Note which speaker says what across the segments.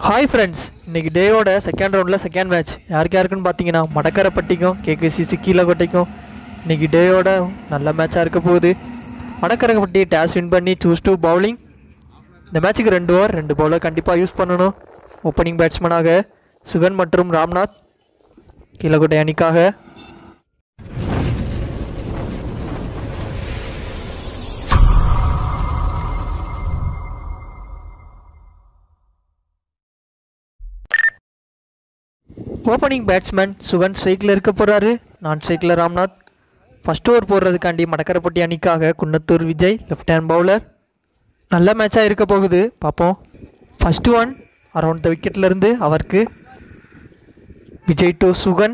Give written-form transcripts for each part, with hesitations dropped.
Speaker 1: Hi friends, இன்னைக்கு டேயோட second ரவுண்டில் செகண்ட் மேட்ச் யாருக்குன்னு பார்த்தீங்கன்னா மடக்கரப்பட்டிக்கும் KKCC கீழக்கொட்டைக்கும் இன்னைக்கு டேயோட நல்ல மேட்சாக இருக்க போகுது. மடக்கரப்பட்டி டாஸ் வின் பண்ணி சூஸ் டு பவுலிங். இந்த மேட்சுக்கு 2 ஓவர் 2 பவுலர் கண்டிப்பாக யூஸ் பண்ணணும். ஓப்பனிங் பேட்ஸ்மேனாக சுகன் மற்றும் ராம்நாத் கீழக்கொட்டை அணிக்காக. ஓப்பனிங் பேட்ஸ்மேன் சுகன் ஸ்ட்ரைக்கில் இருக்க போகிறாரு. நான் ஸ்ட்ரைக்கில் ராம்நாத். ஃபஸ்ட் ஓவர் போடுறதுக்காண்டி மடக்கரப்பட்டி அணிக்காக Kunnathur Vijay left hand bowler. நல்ல மேட்சாக இருக்க போகுது, பார்ப்போம். ஃபஸ்ட்டு ஒன் அரௌண்ட் த விக்கெட்லேருந்து அவருக்கு. விஜய் டு சுகன்.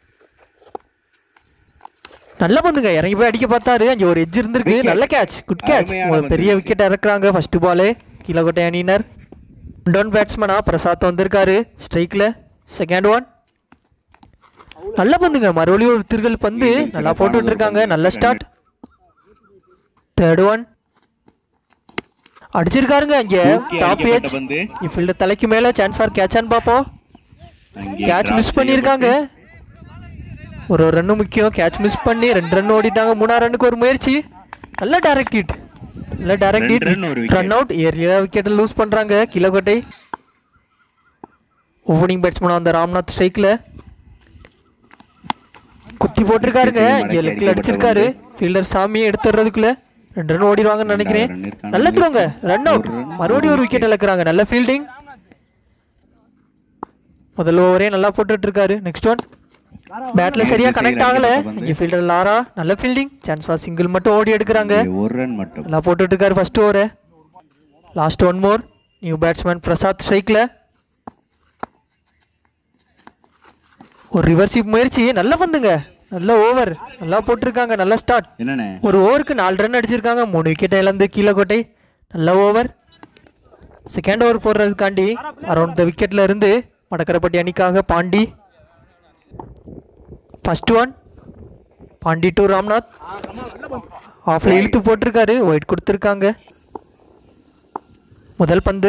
Speaker 1: நல்ல பந்துங்க, இறங்கி போய் அடிக்க பார்த்தாரு. அங்கே ஒரு எட்ஜ் இருந்திருக்கு. நல்ல கேட்ச், குட் கேட்ச். ஒரு பெரிய விக்கெட் இறக்குறாங்க ஃபஸ்ட்டு பாலே கீழக்கொட்டை அணியினர். டவுன் பேட்ஸ்மேனாக பிரசாத் வந்திருக்காரு ஸ்ட்ரைக்கில். செகண்ட் ஒன் நல்ல பந்துங்க, மறுபடியும் ஒரு திருகல் பந்து நல்லா போட்டு இருக்காங்க. நல்ல ஸ்டார்ட். Third one அடிச்சிருக்காருங்க. இங்கே டாப் ஏஜ் ஃபீல்டர் தலைக்கு மேலே சான்ஸ் ஃபார் கேட்சான்னு பார்ப்போம். கேட்ச் மிஸ் பண்ணியிருக்காங்க. ஒரு ரன்னு முக்கியம். கேட்ச் மிஸ் பண்ணி 2 ரன் ஓடிட்டாங்க. 3ஆம் ரன்னுக்கு ஒரு முயற்சி. நல்ல டைரக்ட் ஹிட், நல்ல direct hit. Run out. Area விக்கெட்டை லூஸ் பண்ணுறாங்க கீழக்கொட்டை. ஓப்பனிங் பேட்ஸ்மேனாக அந்த ராம்நாத் ஸ்ட்ரைக்கில் குத்தி போட்டிருக்காருங்க. இங்கே லெக்கில் அடிச்சிருக்காரு. ஃபீல்டர் சாமியை எடுத்துடுறதுக்குள்ள 2 ரன் ஓடிடுவாங்கன்னு நினைக்கிறேன். நல்ல த்ரோங்க, ரன் அவுட். மறுபடியும் ஒரு விக்கெட் இழக்கிறாங்க. நல்ல ஃபீல்டிங். முதல் ஓவரே நல்லா போட்டுட்டு இருக்காரு. நெக்ஸ்ட் ஒன் பேட்டில் சரியாக கனெக்ட் ஆகலை. இங்கே ஃபீல்டர் லாரா நல்ல ஃபீல்டிங். சான்ஸ் ஃபார் சிங்கிள் மட்டும் ஓடி எடுக்கிறாங்க. நல்லா போட்டுட்டு இருக்காரு first over. Last one more. New batsman Prasad ஸ்ட்ரைக்கில். ஒரு ரிவர்சிப் முயற்சி. நல்ல பந்துங்க, நல்ல ஓவர், நல்லா போட்டிருக்காங்க. நல்ல ஸ்டார்ட். ஒரு ஓவருக்கு 4 ரன் அடிச்சிருக்காங்க. 3 விக்கெட்டை இழந்து கீழக்கொட்டை. நல்ல ஓவர். செகண்ட் ஓவர் போடுறதுக்காண்டி அரௌண்ட் த விக்கெட்ல இருந்து மடக்கரப்பட்டி அணிக்காக Pandi. First one Pandi to Ramnath. ஆஃப்ல இழுத்து போட்டிருக்காரு. ஒயிட் கொடுத்துருக்காங்க. முதல் பந்து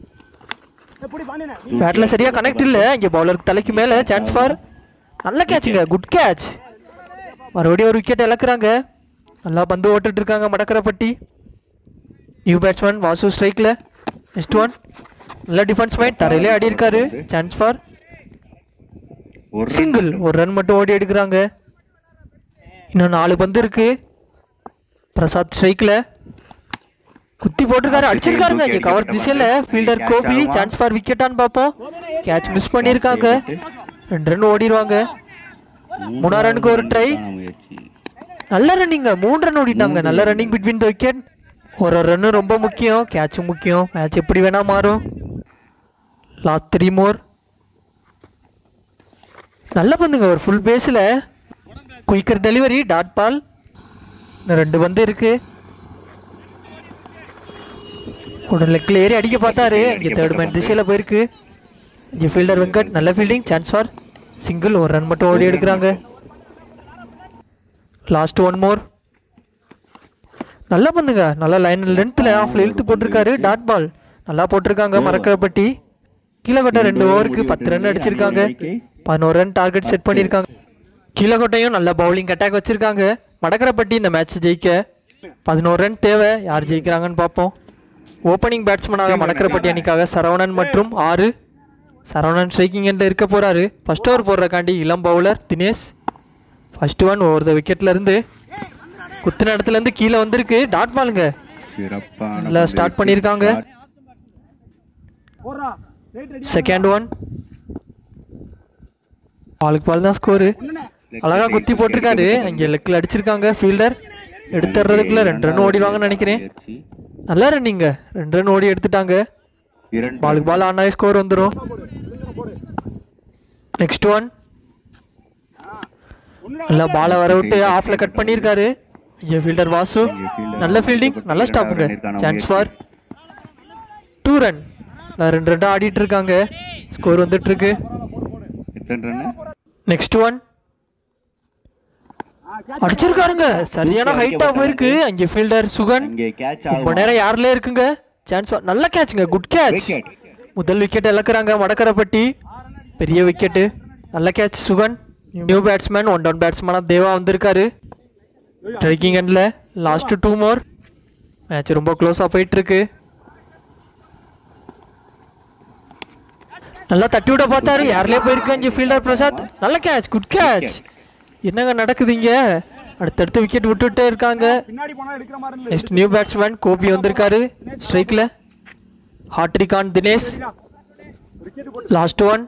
Speaker 1: பேட்ல சரியா கனெக்ட் இல்லை. இங்கே பவுலருக்கு தலைக்கு மேலே சான்ஸ் ஃபார். நல்ல கேட்சுங்க, குட் கேட்ச். மறுபடியும் ஒரு விக்கெட் இழக்கிறாங்க. நல்லா பந்து ஓட்டுட்டு இருக்காங்க மடக்கரப்பட்டி. நியூ பேட்ஸ்மேன் வாசு ஸ்ட்ரைக்கில். நெக்ஸ்ட் ஒன் நல்ல டிஃபென்ஸ் மைண்ட் தரையிலே ஆடி இருக்காரு. Chance for single. ஒரு ரன் மட்டும் ஓடி எடுக்கிறாங்க. இன்னும் 4 பந்து இருக்கு. பிரசாத் ஸ்ட்ரைக்கில் குத்தி போட்டிருக்காரு. அடிச்சிருக்காருங்க. இங்கே கவர் திசையில் ஃபீல்டர் கோபி. சான்ஸ் ஃபார் விக்கெட்டான்னு பார்ப்போம். கேட்ச் மிஸ் பண்ணியிருக்காங்க. 2 ரன் ஓடிடுவாங்க. 3ஆம் ரன்னுக்கு ஒரு ட்ரை. நல்ல ரன்னிங்க, 3 ரன் ஓடிட்டாங்க. நல்ல ரன்னிங் பிட்வீன் த விக்கெட். ஒரு ரன்னு ரொம்ப முக்கியம், கேட்சும் முக்கியம். மேட்ச் எப்படி வேணா மாறும். Last 3 more. நல்ல பந்துங்க, ஒரு ஃபுல் பேஸில் குயிக்கர் டெலிவரி. Dot ball. இன்னும் 2 பந்து இருக்கு. ஒரு லெக்கில் ஏறி அடிக்க பார்த்தாரு. இங்கே தேர்ட் மேன் திசையில் போயிருக்கு. இங்கே ஃபீல்டர் வெங்கட் நல்ல ஃபீல்டிங். Chance for single. ஒரு ரன் மட்டும் ஓடி எடுக்கிறாங்க. Last one more. நல்லா பண்ணுங்க, நல்லா லைன் லென்த்தில் ஆஃப்ல இழுத்து போட்டிருக்காரு. டாட் பால் நல்லா போட்டிருக்காங்க மடக்கரப்பட்டி. கீழக்கொட்டை 2 ஓவருக்கு 10 ரன் அடிச்சிருக்காங்க. 11 ரன் டார்கெட் செட் பண்ணியிருக்காங்க. கீழக்கொட்டையும் நல்ல பவுலிங் அட்டாக் வச்சிருக்காங்க. மடக்கரப்பட்டி இந்த மேட்ச் ஜெயிக்க 11 ரன் தேவை. யார் ஜெயிக்கிறாங்கன்னு பார்ப்போம். ஓப்பனிங் பேட்ஸ்மேனாக மடக்கரப்பட்டி அணிக்காக சரவணன் மற்றும் 6. சரவணன் ஸ்ட்ரைக்கிங் எண்டில் இருக்க போகிறாரு. ஃபர்ஸ்ட் ஓவர் போடுறக்காண்டி இளம் bowler Dinesh. First one over the விக்கெட்ல இருந்து குத்தின இடத்துலேருந்து கீழே வந்திருக்கு. டாட் பாலுங்க, நல்லா ஸ்டார்ட் பண்ணியிருக்காங்க. செகண்ட் ஒன் பாலுக்கு பால் தான் ஸ்கோரு. அழகா குத்தி போட்டிருக்காரு. அங்கே லெக்கில் அடிச்சிருக்காங்க. ஃபீல்டர் எடுத்துறதுக்குள்ள 2 ரன் ஓடிடுவாங்கன்னு நினைக்கிறேன். நல்லா ரன்னிங்க, 2 ரன் ஓடி எடுத்துட்டாங்க. பாலுக்கு பால் ஆனாய் ஸ்கோர் வந்துடும். நெக்ஸ்ட் ஒன் நல்லா பாலை வர விட்டு ஆஃப்ல கட் பண்ணியிருக்காரு. இங்கே ஃபீல்டர் வாசு நல்ல ஃபீல்டிங், நல்ல ஸ்டாப்புங்க. Chance for 2 run. 2 ரன் ஆடிட்டு இருக்காங்க. ஸ்கோர் வந்துட்டு இருக்கு. நெக்ஸ்ட் ஒன் அடிச்சிருக்காருங்க. சரியான ஹைட்டா போயிருக்கு. அங்கே ஃபீல்டர் சுகன் ரொம்ப நேரம் யார்ல இருக்குங்க. சான்ஸ் நல்ல கேட்ச்ங்க, குட் கேட்ச். முதல் விக்கெட் இழக்கிறாங்க மடக்கரப்பட்டி. பெரிய விக்கெட்டு. நல்ல catch Sugan. New batsman 1 down பேட்ஸ்மேனாக தேவா வந்திருக்காரு. ஸ்ட்ரைக்கிங் எண்டில் லாஸ்ட் 2 மோர். மேட்ச் ரொம்ப க்ளோஸாக போயிட்டுருக்கு. நல்லா தட்டி விட பார்த்தாரு. யார்லேயே போயிருக்கு இங்கே ஃபீல்டர் பிரசாத். நல்ல கேட்ச். Good catch. என்னங்க நடக்குதுங்க? அடுத்தடுத்து விக்கெட் விட்டுட்டே இருக்காங்க. நெக்ஸ்ட் நியூ பேட்ஸ்மேன் கோபி வந்திருக்காரு ஸ்ட்ரைக்கில். ஹாட்ரிகான் தினேஷ். லாஸ்ட் 1.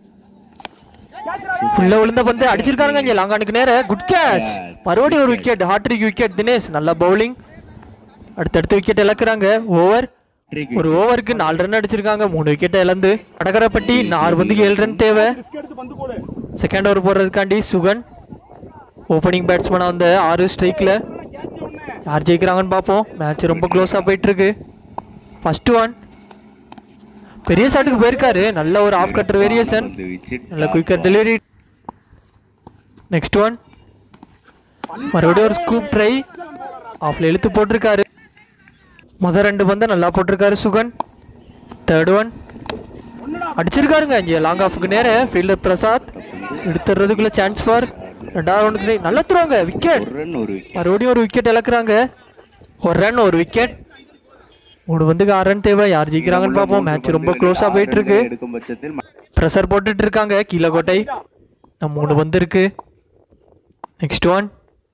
Speaker 1: உள்ள விழுந்த பந்து அடிச்சிருக்காருங்க இங்கே லாங்கானுக்கு நேர. Good catch. மறுபடியும் ஒரு விக்கெட். Hat trick wicket Dinesh. நல்ல பவுலிங். அடுத்தடுத்து விக்கெட் இழக்கிறாங்க. ஓவர். ஒரு ஓவருக்கு 4 ரன் அடிச்சிருக்காங்க. 3 விக்கெட்டை இழந்து. மடக்கரப்பட்டி 6 பந்துக்கு 7 ரன் தேவை. செகண்ட் ஓவர் போடுறதுக்காண்டி சுகன் ஓப்பனிங் பேட்ஸ்மேனாக வந்த 6 ஸ்ட்ரைக்கில். யார் ஜெயிக்கிறாங்கன்னு பார்ப்போம். மேட்ச் ரொம்ப க்ளோஸாக போயிட்டுருக்கு. ஃபர்ஸ்ட் 1. பெரிய ஷாட்டுக்கு போயிருக்காரு. நல்ல ஒரு ஆஃப் கட்டர் வேரியேஷன். நல்ல குயிக்கர் டெலிவரி. நெக்ஸ்ட் 1. மறுபடியும் ஒரு ஸ்கூப் ட்ரை. ஆஃப்ல இழுத்து போட்டிருக்காரு. முதல் 2 பந்தை நல்லா போட்டிருக்காரு சுகன். தேர்ட் 1 அடிச்சிருக்காருங்க இங்கே லாங் ஆஃபுக்கு நேர. ஃபீல்டர் பிரசாத் எடுத்துறதுக்குள்ள சான்ஸ் ஃபார். 2வது ரவுண்டுக்கு நல்லா தருவாங்க. விக்கெட். மறுபடியும் ஒரு விக்கெட் இழக்கிறாங்க. 1 ரன் 1 விக்கெட். 3 பந்துக்கு 6 ரன் தேவை. யார் ஜெயிக்கிறாங்கன்னு பார்ப்போம். மேட்ச் ரொம்ப க்ளோஸாக போயிட்டு இருக்கு. ப்ரெஷர் போட்டுட்டு இருக்காங்க கீழக்கோட்டை. 3 பந்து இருக்கு. நெக்ஸ்ட் 1.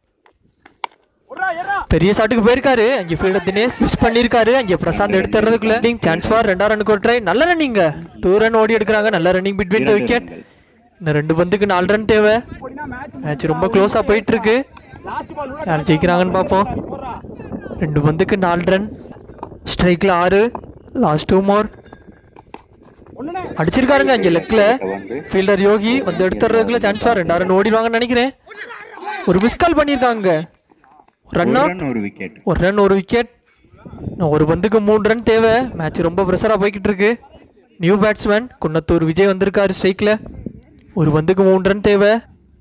Speaker 1: பெரிய ஷாட்டுக்கு போயிருக்காரு. அங்கே ஃபீல்டர் தினேஷ் மிஸ் பண்ணியிருக்காரு. அங்கே பிரசாந்த் எடுத்துறதுக்குள்ள சான்ஸ் ஃபார். 2வது ரன்னுக்கு ஒரு ட்ரை. நல்ல ரன்னிங்க. 2 ரன் ஓடி எடுக்கிறாங்க. நல்ல ரன்னிங் பிட்வீன் த விக்கெட். இன்னும் 2 பந்துக்கு 4 ரன் தேவை. மேட்ச் ரொம்ப க்ளோஸாக போயிட்டு இருக்கு. யார் ஜெயிக்கிறாங்கன்னு பார்ப்போம். 2 பந்துக்கு 4 ரன். ஸ்ட்ரைக்கில் 6. லாஸ்ட் 2 மோர். அடிச்சிருக்காருங்க இங்கே லெக்கில். ஃபீல்டர் யோகி வந்து எடுத்துறதுக்குள்ள சான்ஸ் ஃபார். 2வது ரன் ஓடிடுவாங்கன்னு நினைக்கிறேன். ஒரு மிஸ் கால் பண்ணியிருக்காங்க. Run out. 1 run 1 wicket. 1 பந்துக்கு 3 ரன் தேவை. மேட்ச் ரொம்ப ப்ரெஷராக போய்கிட்டு இருக்கு. நியூ பேட்ஸ்மேன் குன்னத்தூர் விஜய் வந்திருக்காரு ஸ்ட்ரைக்கில். 1 பந்துக்கு 3 ரன் தேவை.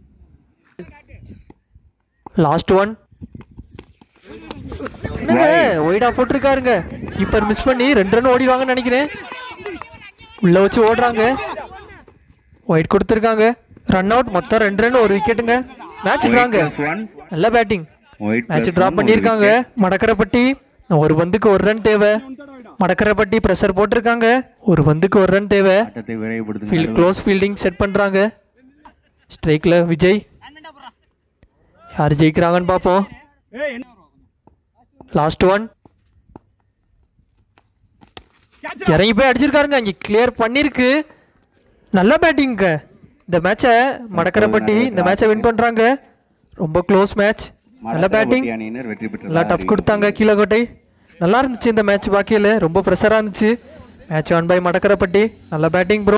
Speaker 1: லாஸ்ட் 1. என்னங்க ஒய்டா போட்டிருக்காருங்க. கீப்பர் மிஸ் பண்ணி 2 ரன் ஓடிவாங்கன்னு நினைக்கிறேன். உள்ள வச்சு ஓடுறாங்க. ஒயிட் கொடுத்துருக்காங்க. Run out. மொத்தம் 2 ரன் 1 விக்கெட்டுங்க. மேட்ச் ட்ராங்க. நல்ல பேட்டிங். மேட்ச் டிராப் பண்ணியிருக்காங்க மடக்கரப்பட்டி. 1 பந்துக்கு 1 ரன் தேவை. மடக்கரப்பட்டி ப்ரெஷர் போட்டிருக்காங்க. 1 பந்துக்கு 1 ரன் தேவை. க்ளோஸ் ஃபீல்டிங் செட் பண்ணுறாங்க. ஸ்ட்ரைக்கில் விஜய். யார் ஜெயிக்கிறாங்கன்னு பார்ப்போம். லாஸ்ட் 1. இறங்கி போய் அடிச்சிருக்காருங்க. இங்கே கிளியர் பண்ணியிருக்கு. நல்ல பேட்டிங்க. இந்த மேட்சை மடக்கரப்பட்டி இந்த மேட்சை வின் பண்ணுறாங்க. ரொம்ப க்ளோஸ் மேட்ச். நல்ல பேட்டிங். நல்லா டஃப் கொடுத்தாங்க கீழக்கோட்டை. நல்லா இருந்துச்சு இந்த மேட்ச். பாக்கியில் ரொம்ப ப்ரெஷராக இருந்துச்சு. Match won by Madakkarappatti. நல்ல பேட்டிங் ப்ரோ.